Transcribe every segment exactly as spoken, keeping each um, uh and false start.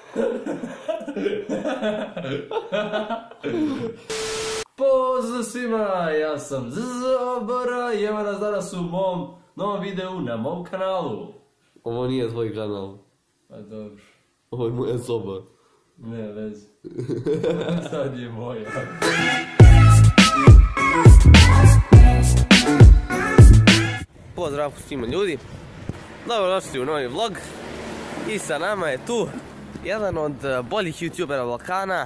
Pozdrav svima, ja sam Zobora i evo nas danas u mom novom videu na mom kanalu. Ovo nije tvoj kanal. Pa dobro. Ovo je moja soba. Ne vezi. Sad je moja. Pozdrav svima ljudi. Dobro došli u novi vlog. I sa nama je tu jedan od boljih youtubera Balkana.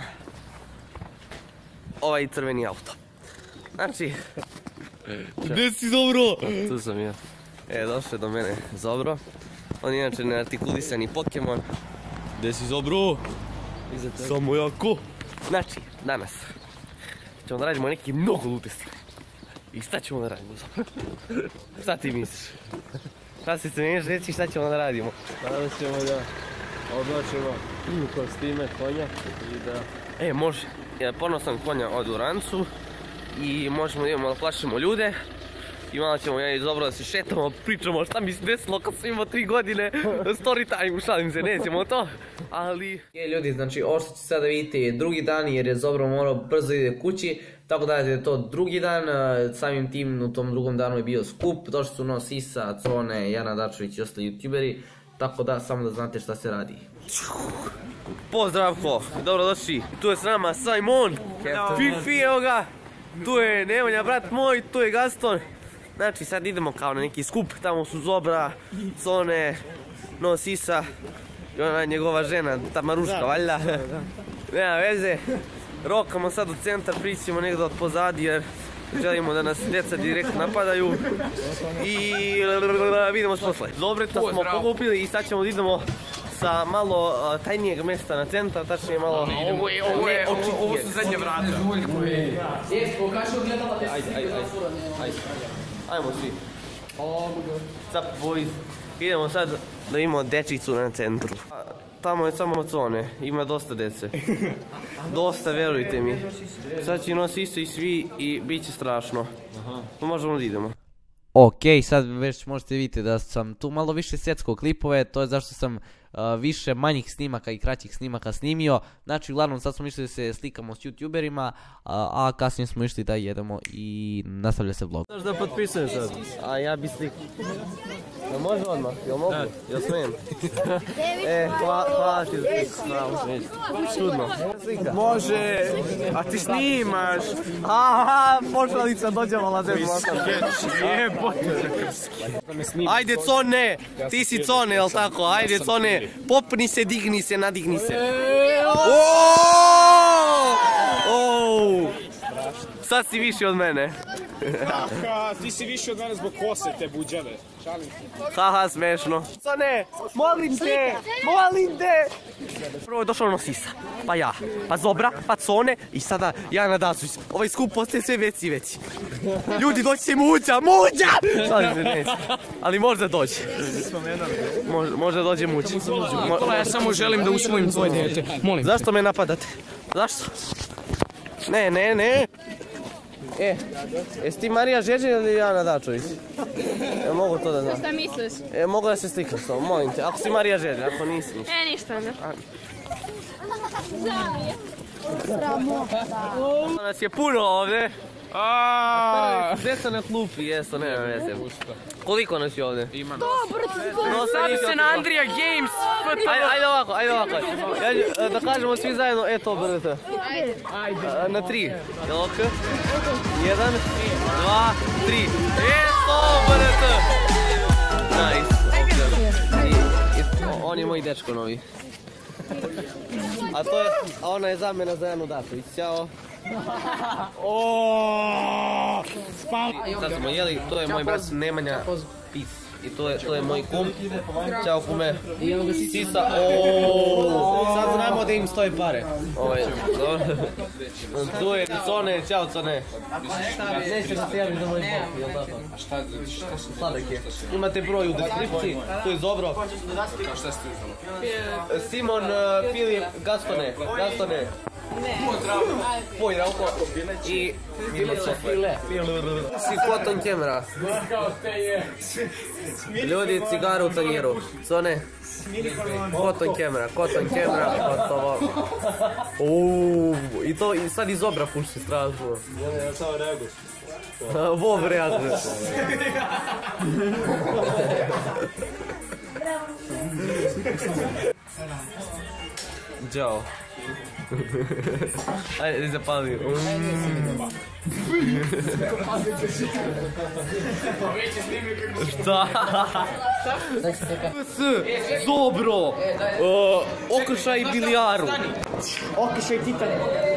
Ovaj crveni auto. Znači... Gdje si Zobro? Tu sam ja. E, došao je do mene Zobro. On je inače neartikulisani Pokemon. Gdje si Zobro? Samo jako. Znači, danas ćemo da radimo neki mnogo lute stvari. I šta ćemo da radimo Zobro? Šta ti misliš? Šta si se neš reći šta ćemo da radimo? Danas ćemo da oblačimo kostime konja i da... E, može. Ja ponosan konja od Urancu i možemo da imamo da plašimo ljude. I malo ćemo ja i Zobro da se šetamo, pričamo šta mi se desilo kad sam imao tri godine, story time, šalim se, nećemo to, ali... Je ljudi, znači ovo što ćete sada vidite je drugi dan jer je Zobro morao brzo ide kući, tako da je to drugi dan, samim tim u tom drugom danu je bio skup, došli su no Sisa, Cone, Jana Dačević i ostali youtuberi, tako da samo da znate šta se radi. Pozdravko, dobro došli, tu je s nama Simon, Fifi, evo ga, tu je Nemanja, brat moj, tu je Gaston. Znači sad idemo kao na neki skup, tamo su Zobra, Cone, no Sisa i ona njegova žena, ta Maruška valjda. Nema veze, rokamo sad u centar, prićemo negdje od pozadi jer želimo da nas djeca direkt napadaju i vidimo se posle. Dobreta smo pokupili i sad ćemo da idemo sa malo tajnijeg mjesta na centar, tačnije malo... Ovo je, ovo je, ovo su zadnje vrata. Ajde, ajde, ajde. Ajmo svi. Sup boys. Idemo sad da imamo dečicu na centru. Tamo je samo Cone, ima dosta dece. Dosta, verujte mi. Sad će nosi isto i svi i bit će strašno. Možemo da idemo. Ok, sad već možete vidjeti da sam tu malo više sjecko klipove, to je zašto sam uh, više manjih snimaka i kraćih snimaka snimio. Znači uglavnom sad smo išli da se slikamo s youtuberima, a, a kasnije smo išli da jedemo i nastavlja se vlog. Znaš da potpisujem sad? A ja bi slik... Jel može odmah? Jel mogu? Jel smijem? E, hvala ti za sliku. Čudno. Može, a ti snimaš. Aha, pošalica dođemo na zemlju. Ajde Cone, ti si Cone, jel tako? Ajde Cone, popni se, digni se, nadigni se. Sad si viši od mene. Haha, ti si više od mene zbog kose te buđave. Šalim se. Haha, smešno. Cone, molim te, molim te. Prvo je došao ono Sisa, pa ja, pa Zobra, pa Cone i sada Jana Dačević. Ovaj skup postaje sve veći i veći. Ljudi, doći će Muđa, Muđa! Šalim se, neće. Ali možda dođe. Možda dođe Muđa. Nikola, ja samo želim da usvojim tvoje dete. Molim. Zašto me napadate? Zašto? Ne, ne, ne. E, jesi ti Marija Žeđe ili Jana Dačević? E, mogu to da znam. Šta misliš? E, mogu da se slikaš s tobom, molim te. Ako si Marija Žeđe, ako nisi. E, ništa ne. Nas je puno ovdje. Aaaa. Djeca na klupi, jesu, nema veze. Koliko nas je ovdje? Ima nas. Zdravo se na Andrija Games. Ajde ovako, ajde ovako. Da kažemo svi zajedno, e to brate. Na tri. Jel ok? Jedan, dva, tri. E to brate. Nice. On je moj dečko novi. A to je, a ona je zamena za Janu Dačević. Ćao. Sad smo jeli, to je moj brat Nemanja Pis. I to je, to je moj kum. Ćao kume. Sisa, ooo. Sad znamo da im stoje pare. Ovo je, dobro. Tu je Cone, ćao Cone. Neće da se javiš za moj bok, jel tako? A šta, šta su sladak je? Imate broj u deskripciji, tu je Zobro. Šta ste uzelo? Simon, Filip, Gastone, Gastone. I si cotton camera. Ljudi, cigaru u tanjiru. Cone? Cotton camera, cotton camera, gotovo. Uuuu, i to i sad iz obra puši strašno. Ja samo reaguš. Vov reaguje. Ćao. Ajde, zapali. Šta? S, Zobro, okršaj bilijaru. Okršaj Titan.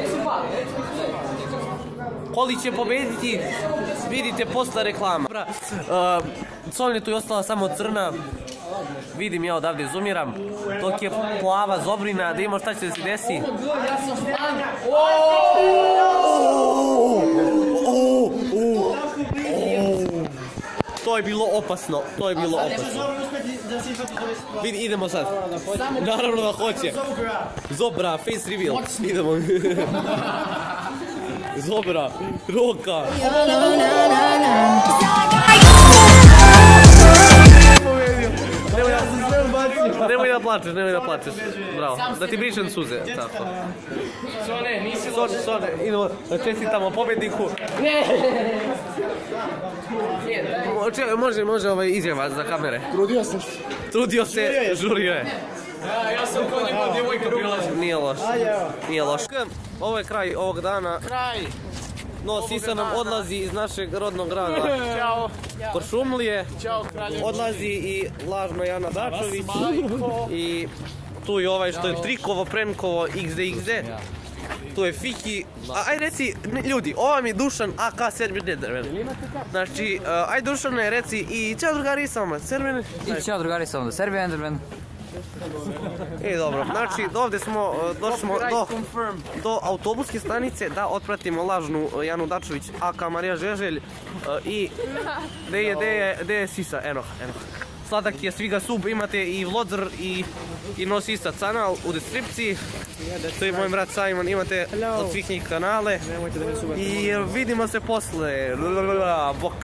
Koli će pobediti, vidite posle reklama. Solnje tu je ostala samo crna. Vidim ja odavde zoomiram. Dok je plava zobrina, da imamo šta će da se desi. To je bilo opasno, to je bilo opasno. Vidi, idemo sad. Naravno da hoće. Zobra, face reveal. Idemo. Zobra, Roka. Nemoj da plačeš, nemoj da plačeš. Bravo, da ti brišem suze. Tako. Sone, nisi Sone, Sone, idemo da čestitamo pobedniku. Če, može, može ovaj izjava za kamere. Trudio sam. Trudio se, žurio je. Ja sam kod njega djevojka prilazim. Nije loš. Nije loš. Ovo je kraj ovog dana. Kraj. No, Sisa nam odlazi iz našeg rodnog grada. Ćao. Koršumlije. Ćao, kralje. Odlazi i lažno Jana Dačović. I tu je ovaj što je trikovo, prenkovo, iks de iks de. Tu je Fiki. A, aj reci, ne, ljudi, ovo vam je Dušan A K sedmi Netherman. Znači, uh, aj Dušane, reci i ćao drugari sa vama, Serbian. I ćao drugari sa vama, Serbian Enderman. E, dobro, znači, ovdje smo, uh, došli smo do, do autobuske stanice da otpratimo lažnu uh, Janu Dačović A K Marija Žeželj uh, i gde je, gde je, gde je Sisa, eno, eno. Sladak je Sviga Sub, imate i Vlodr i, i No Sisa kanal u deskripciji. To je moj brat Simon, imate od svih njih kanale. I vidimo se posle. Bok.